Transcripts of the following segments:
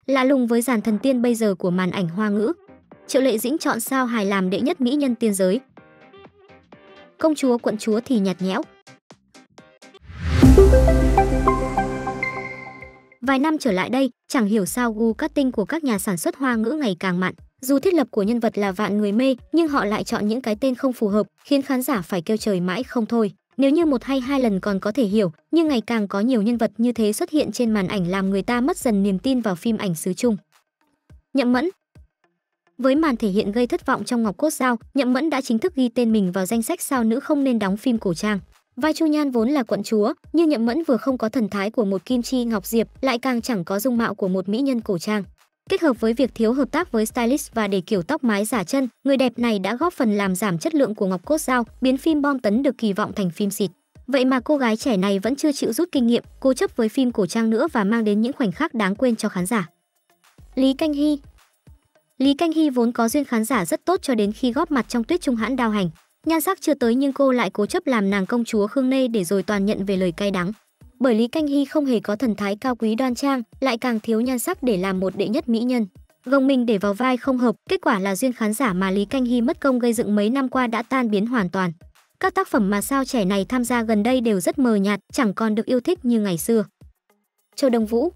Lạ lùng với dàn thần tiên bây giờ của màn ảnh Hoa ngữ. Triệu Lệ Dĩnh chọn sao hài làm đệ nhất mỹ nhân tiên giới. Công chúa quận chúa thì nhạt nhẽo. Vài năm trở lại đây, chẳng hiểu sao gu casting của các nhà sản xuất Hoa ngữ ngày càng mặn. Dù thiết lập của nhân vật là vạn người mê, nhưng họ lại chọn những cái tên không phù hợp, khiến khán giả phải kêu trời mãi không thôi. Nếu như một hay hai lần còn có thể hiểu, nhưng ngày càng có nhiều nhân vật như thế xuất hiện trên màn ảnh làm người ta mất dần niềm tin vào phim ảnh xứ Trung. Nhậm Mẫn. Với màn thể hiện gây thất vọng trong Ngọc Cốt Dao, Nhậm Mẫn đã chính thức ghi tên mình vào danh sách sao nữ không nên đóng phim cổ trang. Vai Chu Nhan vốn là quận chúa, nhưng Nhậm Mẫn vừa không có thần thái của một Kim Chi Ngọc Diệp, lại càng chẳng có dung mạo của một mỹ nhân cổ trang. Kết hợp với việc thiếu hợp tác với stylist và để kiểu tóc mái giả chân, người đẹp này đã góp phần làm giảm chất lượng của Ngọc Cốt Dao, biến phim bom tấn được kỳ vọng thành phim xịt. Vậy mà cô gái trẻ này vẫn chưa chịu rút kinh nghiệm, cố chấp với phim cổ trang nữa và mang đến những khoảnh khắc đáng quên cho khán giả. Lý Canh Hy. Lý Canh Hy vốn có duyên khán giả rất tốt cho đến khi góp mặt trong Tuyết Trung Hãn Đao Hành. Nhan sắc chưa tới nhưng cô lại cố chấp làm nàng công chúa Khương Nê để rồi toàn nhận về lời cay đắng. Bởi Lý Canh Hy không hề có thần thái cao quý đoan trang, lại càng thiếu nhan sắc để làm một đệ nhất mỹ nhân. Gồng mình để vào vai không hợp, kết quả là duyên khán giả mà Lý Canh Hy mất công gây dựng mấy năm qua đã tan biến hoàn toàn. Các tác phẩm mà sao trẻ này tham gia gần đây đều rất mờ nhạt, chẳng còn được yêu thích như ngày xưa. Châu Đông Vũ.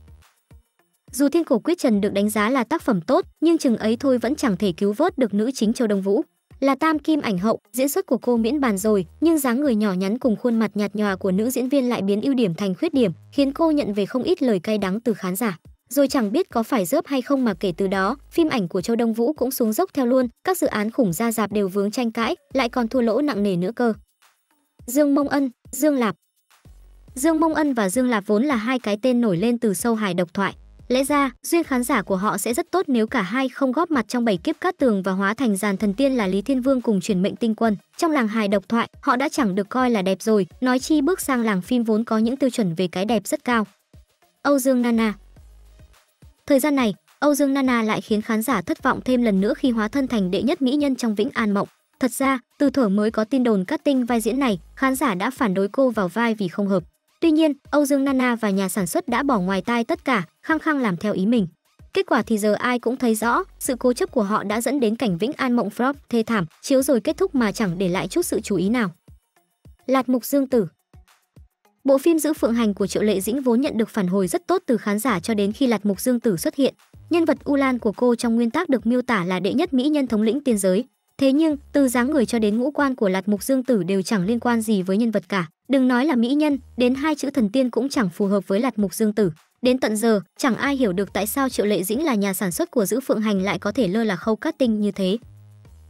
Dù Thiên Cổ Quyết Trần được đánh giá là tác phẩm tốt, nhưng chừng ấy thôi vẫn chẳng thể cứu vớt được nữ chính Châu Đông Vũ. Là tam kim ảnh hậu, diễn xuất của cô miễn bàn rồi, nhưng dáng người nhỏ nhắn cùng khuôn mặt nhạt nhòa của nữ diễn viên lại biến ưu điểm thành khuyết điểm, khiến cô nhận về không ít lời cay đắng từ khán giả. Rồi chẳng biết có phải dớp hay không mà kể từ đó, phim ảnh của Châu Đông Vũ cũng xuống dốc theo luôn, các dự án khủng ra rạp đều vướng tranh cãi, lại còn thua lỗ nặng nề nữa cơ. Dương Mông Ân, Dương Lạp. Dương Mông Ân và Dương Lạp vốn là hai cái tên nổi lên từ show hài độc thoại. Lẽ ra, duyên khán giả của họ sẽ rất tốt nếu cả hai không góp mặt trong 7 kiếp cát tường và hóa thành dàn thần tiên là Lý Thiên Vương cùng Chuyển Mệnh Tinh Quân. Trong làng hài độc thoại, họ đã chẳng được coi là đẹp rồi, nói chi bước sang làng phim vốn có những tiêu chuẩn về cái đẹp rất cao. Âu Dương Nana. Thời gian này, Âu Dương Nana lại khiến khán giả thất vọng thêm lần nữa khi hóa thân thành đệ nhất mỹ nhân trong Vĩnh An Mộng. Thật ra, từ thuở mới có tin đồn casting vai diễn này, khán giả đã phản đối cô vào vai vì không hợp. Tuy nhiên, Âu Dương Nana và nhà sản xuất đã bỏ ngoài tai tất cả, khăng khăng làm theo ý mình. Kết quả thì giờ ai cũng thấy rõ, sự cố chấp của họ đã dẫn đến cảnh Vĩnh An Mộng flop thê thảm, chiếu rồi kết thúc mà chẳng để lại chút sự chú ý nào. Lạt Mục Dương Tử. Bộ phim Giữ Phượng Hành của Triệu Lệ Dĩnh vốn nhận được phản hồi rất tốt từ khán giả cho đến khi Lạt Mục Dương Tử xuất hiện. Nhân vật U Lan của cô trong nguyên tác được miêu tả là đệ nhất mỹ nhân thống lĩnh tiên giới. Thế nhưng, từ dáng người cho đến ngũ quan của Lạt Mục Dương Tử đều chẳng liên quan gì với nhân vật cả. Đừng nói là mỹ nhân, đến hai chữ thần tiên cũng chẳng phù hợp với Lạt Mục Dương Tử. Đến tận giờ, chẳng ai hiểu được tại sao Triệu Lệ Dĩnh là nhà sản xuất của Giữ Phượng Hành lại có thể lơ là khâu casting như thế.